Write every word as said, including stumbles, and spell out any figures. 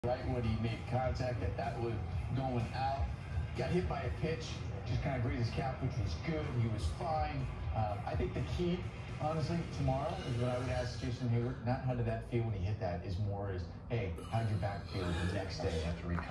Right when he made contact, that that was going out. Got hit by a pitch, just kind of grazed his calf, which was good. He was fine. Uh, I think the key, honestly, tomorrow is what I would ask Jason Hayward. Not how did that feel when he hit that, is more is, hey, how'd your back feel the next day after recovery?